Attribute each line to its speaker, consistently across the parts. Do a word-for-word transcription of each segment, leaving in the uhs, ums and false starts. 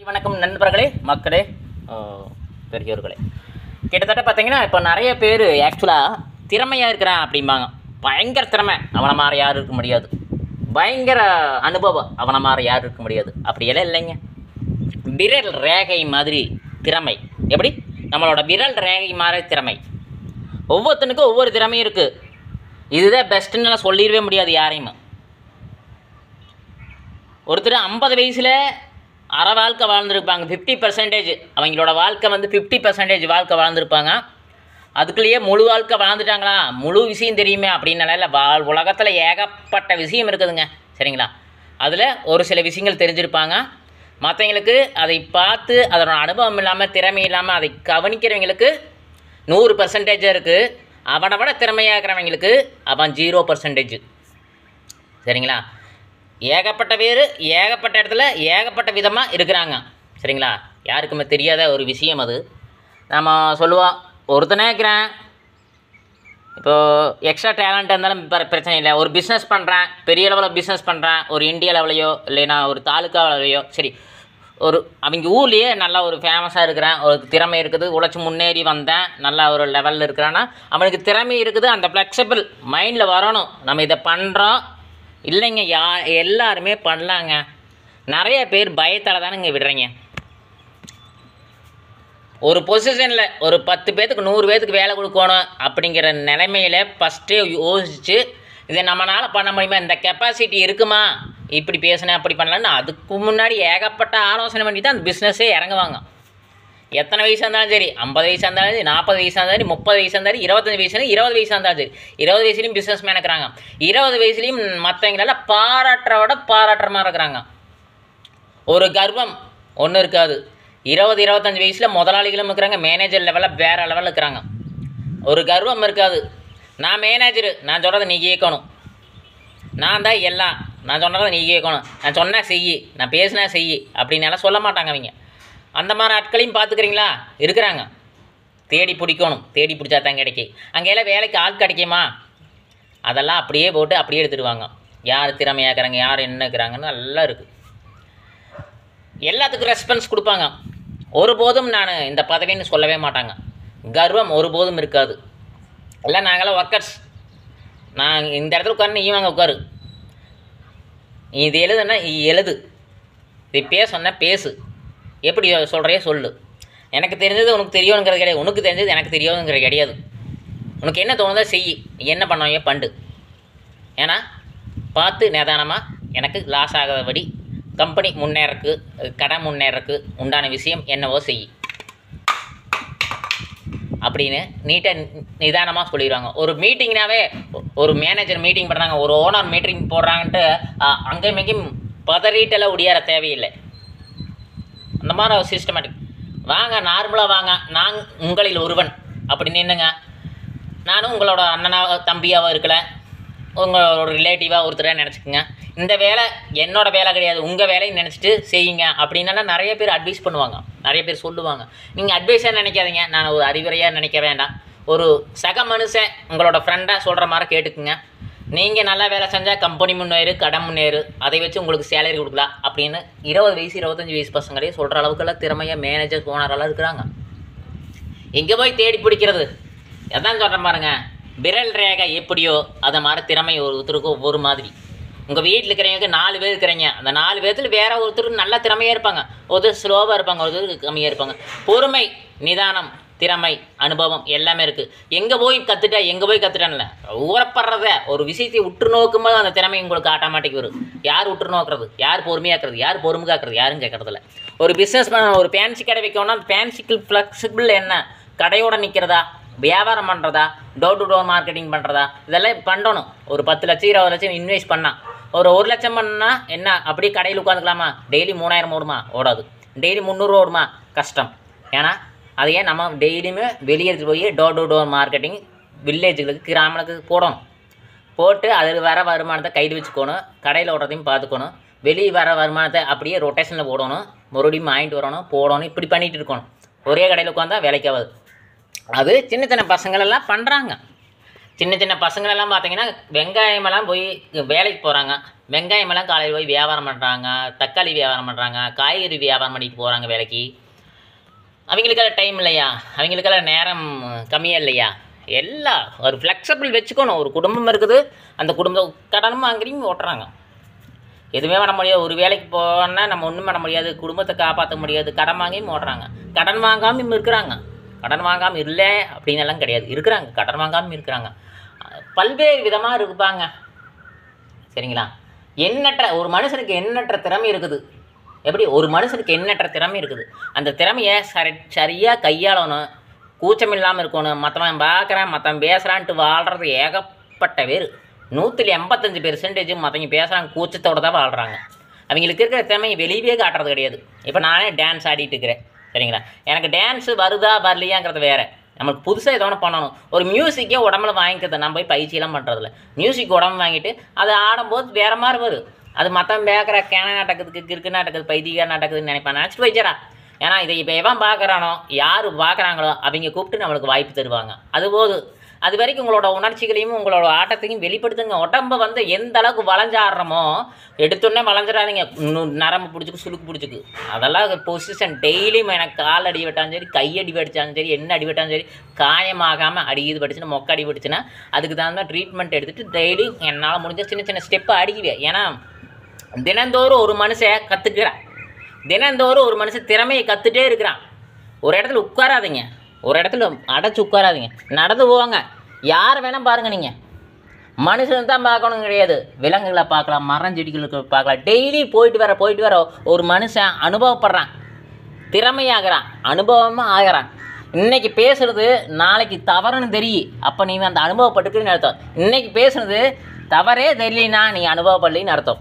Speaker 1: வணக்கம் நண்பர்களே, மக்களே, பெரியோர்களே. கிட்டத்தட்ட பார்த்தீங்கன்னா இப்போ நிறைய பேர் ஆக்சுவலாக திறமையாக இருக்கிறான் அப்படிம்பாங்க. பயங்கர திறமை, அவனை மாதிரி யாரும் இருக்க முடியாது. பயங்கர அனுபவம், அவனை மாதிரி யாரும் இருக்க முடியாது. அப்படியெல்லாம் இல்லைங்க. விரல் ரேகை மாதிரி திறமை. எப்படி? நம்மளோட விரல் ரேகை மாதிரி திறமை. ஒவ்வொருத்தனுக்கும் ஒவ்வொரு திறமையும் இருக்குது. இதுதான் பெஸ்ட்டுன்னு சொல்லிடவே முடியாது யாரையும். ஒருத்தர் ஐம்பது வயசில் அரை வாழ்க்கை வாழ்ந்துருப்பாங்க. ஃபிஃப்டி பர்சன்டேஜ் அவங்களோட வாழ்க்கை வந்து ஃபிஃப்டி பர்சன்டேஜ் வாழ்க்கை வாழ்ந்துருப்பாங்க. அதுக்குள்ளேயே முழு வாழ்க்கை வாழ்ந்துட்டாங்களா, முழு விஷயம் தெரியுமே அப்படின்னால இல்லை. வாழ் உலகத்தில் ஏகப்பட்ட விஷயம் இருக்குதுங்க, சரிங்களா? அதில் ஒரு சில விஷயங்கள் தெரிஞ்சிருப்பாங்க. மற்றவங்களுக்கு அதை பார்த்து அதனோட அனுபவம் இல்லாமல் திறமை இல்லாமல் அதை கவனிக்கிறவங்களுக்கு நூறு பர்சன்டேஜாக இருக்குது. அவனை விட திறமையாக இருக்கிறவங்களுக்கு அவன் ஜீரோ பர்சன்டேஜ், சரிங்களா? ஏகப்பட்ட பேர் ஏகப்பட்ட இடத்துல ஏகப்பட்ட விதமாக இருக்கிறாங்க, சரிங்களா? யாருக்குமே தெரியாத ஒரு விஷயம் அது. நம்ம சொல்லுவோம், ஒருத்தனே இருக்கிறேன், இப்போது எக்ஸ்ட்ரா டேலண்ட் இருந்தாலும் பிரச்சனை இல்லை. ஒரு பிஸ்னஸ் பண்ணுறேன், பெரிய லெவலில் பிஸ்னஸ் பண்ணுறேன், ஒரு இந்தியா லெவலையோ இல்லைன்னா ஒரு தாலுக்கா லெவலையோ, சரி, ஒரு அவங்க ஊர்லேயே நல்லா ஒரு ஃபேமஸாக இருக்கிறேன், ஒரு திறமை இருக்குது, உழைச்சி முன்னேறி வந்தேன், நல்லா ஒரு லெவலில் இருக்கிறான்னா அவனுக்கு திறமை இருக்குது. அந்த ஃப்ளெக்சிபிள் மைண்டில் வரணும், நம்ம இதை பண்ணுறோம். இல்லைங்க, யா எல்லாருமே பண்ணலாங்க. நிறைய பேர் பயத்தால் தானேங்க விடுறீங்க. ஒரு பொசிஷனில் ஒரு பத்து பேர்த்துக்கு நூறு பேர்த்துக்கு வேலை கொடுக்கணும் அப்படிங்கிற நிலைமையில் ஃபஸ்ட்டே யோசித்து இதை நம்மளால் பண்ண முடியுமா, இந்த கெப்பாசிட்டி இருக்குமா, இப்படி பேசினேன் அப்படி பண்ணலான்னு அதுக்கு முன்னாடி ஏகப்பட்ட ஆலோசனை பண்ணி தான் அந்த பிஸ்னஸே இறங்குவாங்க. எத்தனை வயசாக இருந்தாலும் சரி, ஐம்பது வயசாக இருந்தாலும் சரி, நாற்பது வயசாக இருந்தாலும் சரி, முப்பது வயசாக இருந்தாலும், இருபத்தஞ்சி வயசு இருபது வயசாக இருந்தாலும் சரி, இருபது வயசுலேயும் பிஸ்னஸ் மேன் இருக்கிறாங்க. இருபது வயசுலேயும் மற்றவங்களால பாராட்டுறவோட பாராட்டுற மாதிரி இருக்கிறாங்க. ஒரு கர்வம் ஒன்றும் இருக்காது. இருபது இருபத்தஞ்சி வயசில் முதலாளிகளும் இருக்கிறாங்க, மேனேஜர் லெவலில் வேறு லெவலில் இருக்கிறாங்க. ஒரு கர்வம் இருக்காது. நான் மேனேஜரு, நான் சொல்கிறத நீ கேட்கணும், நான் தான் எல்லாம், நான் சொன்னதை நீ கேட்கணும், நான் சொன்னால் செய்யி, நான் பேசினா செய்யி அப்படின்னாலாம் சொல்ல மாட்டாங்க அவங்க. அந்த மாதிரி ஆட்களையும் பார்த்துக்கிறீங்களா? இருக்கிறாங்க. தேடி பிடிக்கணும், தேடி பிடிச்சா தான் கிடைக்கும். அங்கெல்லாம் வேலைக்கு ஆள் கிடைக்குமா? அதெல்லாம் அப்படியே போட்டு அப்படியே எடுத்துடுவாங்க. யார் திறமையாக இருக்கிறாங்க, யார் என்ன இருக்கிறாங்கன்னு நல்லா இருக்குது. எல்லாத்துக்கும் ரெஸ்பான்ஸ் கொடுப்பாங்க. ஒருபோதும் நான் இந்த பதவின்னு சொல்லவே மாட்டாங்க. கர்வம் ஒருபோதும் இருக்காது. எல்லாம் நாங்களாம் ஒர்க்கர்ஸ், நான் இந்த இடத்துல உட்காருன்னு ஈவாங்க உட்காரு, இது எழுதுன்னா எழுது, இது பேசணுன்னா பேசு, எப்படி சொல்கிறையோ சொல்லு. எனக்கு தெரிஞ்சது உனக்கு தெரியுங்கிறது கிடையாது, உனக்கு தெரிஞ்சது எனக்கு தெரியுங்கிறது கிடையாது. உனக்கு என்ன தோணுதோ செய், என்ன பண்ணுவையோ பண்டு. ஏன்னா பார்த்து நிதானமாக எனக்கு லாஸ் ஆகாதபடி கம்பெனி முன்னேறக்கு, கடை முன்னேறக்கு உண்டான விஷயம் என்னவோ செய் அப்படின்னு நீட்டாக நிதானமாக சொல்லிடுவாங்க. ஒரு மீட்டிங்னாவே, ஒரு மேனேஜர் மீட்டிங் பண்ணுறாங்க, ஒரு ஓனர் மீட்டிங் போடுறாங்கன்ட்டு அங்கேயும் இங்கேயும் பதறிட்டெல்லாம் ஒடியார தேவையில்லை. அந்த மாதிரி ஒரு சிஸ்டமேட்டிக் வாங்க, நார்மலாக வாங்க, நான் உங்களில் ஒருவன் அப்படி நின்றுங்க. நானும் உங்களோட அண்ணனாக தம்பியாகவும் இருக்கல, உங்களோட ரிலேட்டிவாக ஒருத்தராக நினச்சிக்கோங்க. இந்த வேலை என்னோடய வேலை கிடையாது, உங்கள் வேலையை நினச்சிட்டு செய்யுங்க அப்படின்னால நிறைய பேர் அட்வைஸ் பண்ணுவாங்க, நிறைய பேர் சொல்லுவாங்க. நீங்கள் அட்வைஸாக நினைக்காதீங்க, நான் ஒரு அறிவுரையாக நினைக்க வேண்டாம். ஒரு சக மனுஷன் உங்களோட ஃப்ரெண்டாக சொல்கிற மாதிரி கேட்டுக்குங்க. நீங்கள் நல்லா வேலை செஞ்சால் கம்பெனி முன்னேறு, கடை முன்னேறு, அதை வச்சு உங்களுக்கு சேலரி கொடுக்கலாம் அப்படின்னு இருபது வயசு இருபத்தஞ்சி வயசு பசங்களே சொல்கிற அளவுக்குலாம் திறமையாக மேனேஜர் ஓனரெல்லாம் இருக்கிறாங்க. எங்கே போய் தேடி பிடிக்கிறது? அதான் சொல்கிறேன் பாருங்க, விரல் ரேகை எப்படியோ அதை மாதிரி திறமை ஒரு ஒருத்தருக்கும் ஒவ்வொரு மாதிரி. உங்கள் வீட்டில் இருக்கிறவங்க நாலு பேர் இருக்கிறீங்க, அந்த நாலு பேர்த்தில் வேறு ஒருத்தருக்கு நல்ல திறமையாக இருப்பாங்க, ஒருத்தர் ஸ்லோவாக இருப்பாங்க, ஒருத்தருக்கு கம்மியாக இருப்பாங்க. பொறுமை, நிதானம், திறமை, அனுபவம் எல்லாமே இருக்குது. எங்கே போய் கற்றுட்டா எங்கே போய் கற்றுட்டான்ல ஊறப்படுறத ஒரு விஷயத்தை உற்று நோக்கும்போது அந்த திறமை உங்களுக்கு ஆட்டோமேட்டிக் வரும். யார் உற்று நோக்கிறது, யார் பொறுமையாக்குறது, யார் பொறுமை காக்கிறது, யாரும் கேட்குறதில்ல. ஒரு பிஸ்னஸ் பண்ண, ஒரு ஃபேன்சி கடை வைக்கணும்னா அந்த ஃபேன்சிக்கு ஃப்ளெக்சிபிள் என்ன, கடையோட நிற்கிறதா, வியாபாரம் பண்ணுறதா, டோர் டு டோர் மார்க்கெட்டிங் பண்ணுறதா, இதெல்லாம் பண்ணணும். ஒரு பத்து லட்சம் இருபது லட்சம் இன்வெஸ்ட் பண்ணால், ஒரு ஒரு லட்சம் பண்ணால் என்ன அப்படியே கடையில் உட்காந்துக்கலாமா? டெய்லி மூணாயிரம் ஓடுமா? ஓடாது. டெய்லி முந்நூறு ஓடுமா? கஷ்டம். ஏன்னா அதையே நம்ம டெய்லியுமே வெளியே எடுத்துகிட்டு போய் டோர் டு டோர் மார்க்கெட்டிங் வில்லேஜுகளுக்கு, கிராமங்களுக்கு போடணும். போட்டு அதில் வர வருமானத்தை கையில் வச்சுக்கணும், கடையில் ஓடுறதையும் பார்த்துக்கணும். வெளியே வர வருமானத்தை அப்படியே ரொட்டேஷனில் போடணும், மறுபடியும் வாங்கிட்டு வரணும், போடணும். இப்படி பண்ணிகிட்டு இருக்கணும். ஒரே கடையில் உட்காந்தா வேலைக்காவது. அது சின்ன சின்ன பசங்களெல்லாம் பண்ணுறாங்க. சின்ன சின்ன பசங்களெல்லாம் பார்த்தீங்கன்னா வெங்காயமெல்லாம் போய் வேலைக்கு போகிறாங்க. வெங்காயமெல்லாம் காலையில் போய் வியாபாரம் பண்ணுறாங்க, தக்காளி வியாபாரம் பண்ணுறாங்க, காய்கறி வியாபாரம் பண்ணிட்டு போகிறாங்க வேலைக்கு. அவங்களுக்கெல்லாம் டைம் இல்லையா? அவங்களுக்கெல்லாம் நேரம் கம்மியாக இல்லையா? எல்லாம் ஒரு ஃப்ளெக்சிபிள் வச்சுக்கணும். ஒரு குடும்பம் இருக்குது, அந்த குடும்பம் கடன் வாங்குறீங்க ஓட்டுறாங்க. எதுவுமே பண்ண முடியாது. ஒரு வேலைக்கு போனால் நம்ம ஒன்றும் பண்ண முடியாது, குடும்பத்தை காப்பாற்ற முடியாது. கடன் வாங்கியும் ஓட்டுறாங்க. கடன் வாங்காமல் இருக்கிறாங்க. கடன் வாங்காமல் இல்லை அப்படின்னு எல்லாம் கிடையாது, இருக்கிறாங்க. கடன் வாங்காமல் இருக்கிறாங்க. பல்வேறு விதமாக இருப்பாங்க. சரிங்களா? எண்ணற்ற ஒரு மனுஷனுக்கு எண்ணற்ற திறமை இருக்குது. எப்படி ஒரு மனுஷனுக்கு எண்ணற்ற திறமை இருக்குது. அந்த திறமையை சரி சரியாக கையாளணும், கூச்சம் இல்லாமல் இருக்கணும். மற்றவன் பார்க்குறான், மற்றவன் பேசுகிறான்ட்டு வாழ்கிறது ஏகப்பட்ட பேர். நூற்றில் எண்பத்தஞ்சு பெர்சன்டேஜ் மற்றவங்க பேசுகிறாங்க, கூச்சத்தோடு தான் வாழ்கிறாங்க. அவங்களுக்கு இருக்கிற திறமையை வெளியே காட்டுறது கிடையாது. இப்போ நானே டான்ஸ் ஆடிட்டு இருக்கிறேன். சரிங்களா? எனக்கு டான்ஸு வருதா வரலையாங்கிறது வேறு. நம்மளுக்கு புதுசாக ஏதோ ஒன்று பண்ணணும். ஒரு மியூசிக்கே உடம்புல வாங்கிக்கிறது, நம்ம போய் பயிற்சியெல்லாம் பண்ணுறதில்ல. மியூசிக் உடம்பு வாங்கிட்டு அதை ஆடும்போது வேறு மாதிரி வரும். அது மற்றவன் பேக்கிற கேன நாட்டத்துக்கு கிறுக்கு நாட்டத்துக்கு பைத்திய நாட்டத்துக்குன்னு நினைப்பான். நினச்சிட்டு போயிச்சாரா. ஏன்னா இதை இப்போ எவன் பார்க்குறானோ, யார் பார்க்குறாங்களோ அவங்க கூப்பிட்டு நம்மளுக்கு வாய்ப்பு தருவாங்க. அதுபோது அது வரைக்கும் உங்களோட உணர்ச்சிகளையும் உங்களோட ஆட்டத்தையும் வெளிப்படுத்துங்க. உடம்பை வந்து எந்த அளவுக்கு வளைஞ்சாடுறோமோ எடுத்தோடனே வளைஞ்சிடாதீங்க. நரம்பு பிடிச்சிக்கு சுளுக்கு பிடிச்சிக்கு அதெல்லாம் பொசிஷன். டெய்லியும் எனக்கு கால் அடி வெட்டாலும் சரி, கையடி வெடிச்சாலும் சரி, என்ன அடி வெட்டாலும் சரி, காயமாகாமல் அடி இது படிச்சுன்னா மொக்க அடி வெடிச்சுன்னா அதுக்கு தகுந்த ட்ரீட்மெண்ட் எடுத்துகிட்டு டெய்லி என்னால் முடிஞ்ச சின்ன சின்ன ஸ்டெப்பை அடிக்குவேன். ஏன்னா தினந்தோறும் ஒரு மனுஷன் கற்றுக்கிறான். தினந்தோறும் ஒரு மனுஷன் திறமையை கற்றுட்டே இருக்கிறான். ஒரு இடத்துல உட்காராதீங்க, ஒரு இடத்துல அடைச்சி உட்காராதீங்க, நடந்து போவாங்க. யார் வேணால் பாருங்கள். நீங்கள் மனுஷன் தான் பார்க்கணும் கிடையாது, விலங்குகளை பார்க்கலாம், மரம் செடிகளுக்கு பார்க்கலாம். டெய்லி போயிட்டு வர போயிட்டு வர ஒரு மனுஷன் அனுபவப்படுறான், திறமையாகிறான், அனுபவமாக ஆகிறான். இன்றைக்கி பேசுகிறது நாளைக்கு தவறுன்னு தெரியும். அப்போ நீ அந்த அனுபவப்பட்டுக்குன்னு அர்த்தம். இன்றைக்கி பேசுனது தவறே தெரியலனா நீ அனுபவப்படலின்னு அர்த்தம்.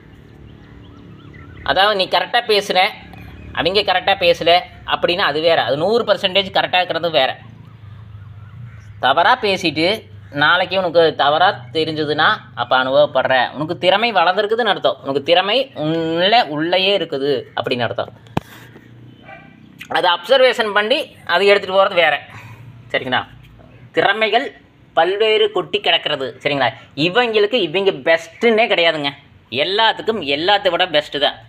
Speaker 1: அதாவது நீ கரெக்டாக பேசுகிற, அவங்க கரெக்டாக பேசலை அப்படின்னா அது வேறு. அது நூறு பர்சன்டேஜ் கரெக்டாக இருக்கிறது வேறு. தவறாக பேசிட்டு நாளைக்கு உனக்கு தவறாக தெரிஞ்சதுன்னா அப்போ அனுபவப்படுற, உனக்கு திறமை வளர்ந்துருக்குதுன்னு அர்த்தம். உனக்கு திறமை உள்ளே உள்ளேயே இருக்குது அப்படின்னு அர்த்தம். அதை அப்சர்வேஷன் பண்ணி அதை எடுத்துகிட்டு போகிறது வேறு. சரிங்களா? திறமைகள் பல்வேறு கொட்டி கிடக்கிறது. சரிங்களா? இவங்களுக்கு இவங்க பெஸ்ட்டுன்னே கிடையாதுங்க. எல்லாத்துக்கும் எல்லாத்தை விட பெஸ்ட்டு தான்.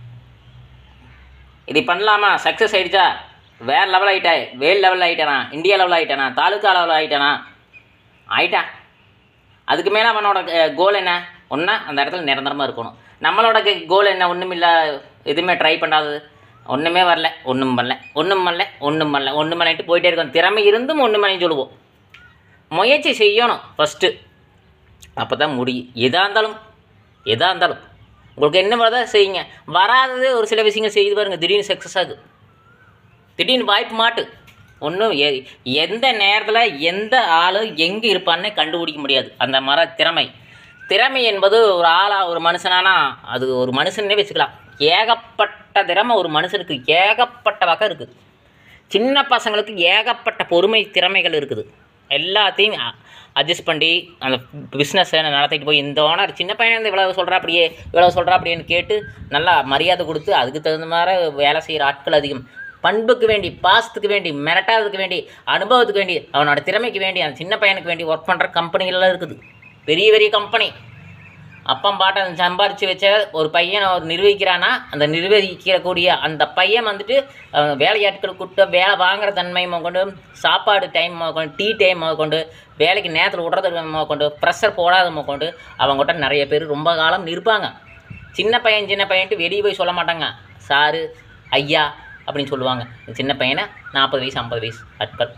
Speaker 1: இது பண்ணலாமா, சக்ஸஸ் ஆகிடுச்சா, வேறு லெவல் ஆகிட்டா, வேர்ல்டு லெவலில் ஆகிட்டானா, இந்தியா லெவலில் ஆகிட்டானா, தாலுக்கா லெவலில் ஆகிட்டானா, ஆகிட்டான். அதுக்கு மேலே அவனோட கோல் என்ன? ஒன்றா அந்த இடத்துல நிரந்தரமாக இருக்கணும். நம்மளோட கோல் என்ன? ஒன்றும் இல்லை, எதுவுமே ட்ரை பண்ணாதது, ஒன்றுமே வரல, ஒன்றும் பண்ணல, ஒன்றும் பண்ணல, ஒன்றும் பண்ணல, ஒன்றும் பண்ணிட்டு போயிட்டே இருக்கோம். திறமை இருந்தும் ஒன்றும் பண்ணி சொல்லுவோம். முயற்சி செய்யணும் ஃபஸ்ட்டு, அப்போ தான் முடியும். எதாக இருந்தாலும் எதாக இருந்தாலும் உங்களுக்கு என்ன வரதா செய்யுங்க. வராதது ஒரு சில விஷயங்கள் செய்து பாருங்க, திடீர்னு சக்ஸஸ் ஆகுது. திடீர்னு வாய்ப்பு மாட்டு. ஒன்றும் எ எந்த நேரத்தில் எந்த ஆள் எங்கே இருப்பான்னு கண்டுபிடிக்க முடியாது. அந்த மர திறமை திறமை என்பது ஒரு ஆளாக ஒரு மனுஷனானா அது ஒரு மனுஷனே வச்சுக்கலாம். ஏகப்பட்ட திறமை ஒரு மனுஷனுக்கு ஏகப்பட்ட வகை இருக்குது. சின்ன பசங்களுக்கு ஏகப்பட்ட பொறுமை திறமைகள் இருக்குது. எல்லாத்தையும் அட்ஜஸ்ட் பண்ணி அந்த பிஸ்னஸை நடத்திட்டு போய் இந்த ஓனர் சின்ன பையன் வந்து இவ்வளோ சொல்கிறா அப்படியே இவ்வளோ சொல்கிறா அப்படின்னு கேட்டு நல்லா மரியாதை கொடுத்து அதுக்கு தகுந்த மாதிரி வேலை செய்கிற ஆட்கள் அதிகம். பண்புக்கு வேண்டி, பாசத்துக்கு வேண்டி, மிரட்டாததுக்கு வேண்டி, அனுபவத்துக்கு வேண்டி, அவனோட திறமைக்கு வேண்டி, அந்த சின்ன பையனுக்கு வேண்டி ஒர்க் பண்ணுற கம்பெனிகள்லாம் இருக்குது. பெரிய பெரிய கம்பெனி. அப்பம் பாட்டை சம்பாரித்து வச்ச ஒரு பையனை ஒரு நிர்வகிக்கிறான்னா அந்த நிர்வகிக்கக்கூடிய அந்த பையன் வந்துட்டு வேலையாட்கள் கூட்ட வேலை வாங்குகிற தன்மை கொண்டு, சாப்பாடு டைம் கொண்டு, டீ டைம் கொண்டு, வேலைக்கு நேரத்தில் விடுறது கொண்டு, ப்ரெஷர் போடாத கொண்டு அவங்ககிட்ட நிறைய பேர் ரொம்ப காலம் இருப்பாங்க. சின்ன பையன் சின்ன பையன்ட்டு வெளியே போய் சொல்ல மாட்டாங்க. சாரு, ஐயா அப்படின்னு சொல்லுவாங்க. சின்ன பையனை நாற்பது வயசு ஐம்பது வயசு ஆட்கள்,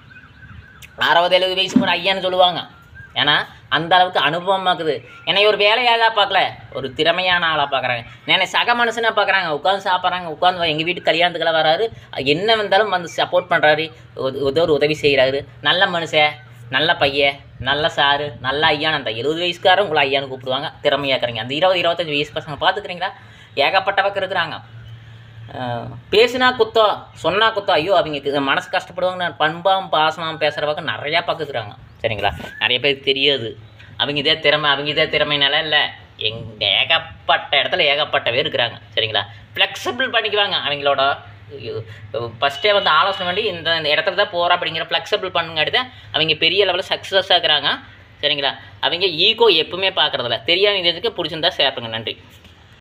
Speaker 1: அறுபது எழுபது வயசு கூட ஐயான்னு சொல்லுவாங்க. ஏன்னா அந்த அளவுக்கு அனுபவமாக இருக்குது. என்னை ஒரு வேலையாக பார்க்கல, ஒரு திறமையான ஆளாக பார்க்குறாங்க. நான் சக மனுஷனாக பார்க்குறாங்க. உட்காந்து சாப்பிட்றாங்க, உட்காந்து எங்கள் வீட்டு கல்யாணத்துக்கெல்லாம் வராரு, என்ன வந்தாலும் வந்து சப்போர்ட் பண்ணுறாரு, ஏதோ ஒரு உதவி செய்கிறாரு. நல்ல மனுஷன், நல்ல பையன், நல்ல சாரு, நல்ல ஐயான்னு. அந்த எழுபது வயசுக்காரன் உங்களை ஐயான்னு கூப்பிடுவாங்க. திறமையாக இருக்கிறீங்க. அந்த இருபது இருபத்தஞ்சி வயசு பசங்க பார்த்துக்கிறீங்களா? ஏகப்பட்ட பக்கம் இருக்கிறாங்க. பேசுனா குத்தம், சொன்னா குத்தம், ஐயோ அவங்க மனசு கஷ்டப்படுவாங்க. நான் பண்பாம் பாசமாக பேசுகிற பக்கம் நிறையா பார்க்குறாங்க. சரிங்களா? நிறைய பேருக்கு தெரியாது. அவங்க இதே திறமை, அவங்க இதே திறமைனால இல்லை, எங்க ஏகப்பட்ட இடத்துல ஏகப்பட்ட பேர் இருக்கிறாங்க. சரிங்களா? ஃப்ளெக்சிபிள் பண்ணிக்குவாங்க அவங்களோட ஃபஸ்ட்டே வந்து ஆலோசனை பண்ணி இந்த இடத்துல தான் போகிறோம் அப்படிங்கிற ஃப்ளெக்சிபிள் பண்ணுங்காட்டி தான் அவங்க பெரிய லெவலில் சக்ஸஸ் ஆகுறாங்க. சரிங்களா? அவங்க ஈகோ எப்பவுமே பார்க்குறதில்ல. தெரியாத இதுக்கு பிடிச்சிருந்தா ஷேர் பண்ணுங்கள். நன்றி.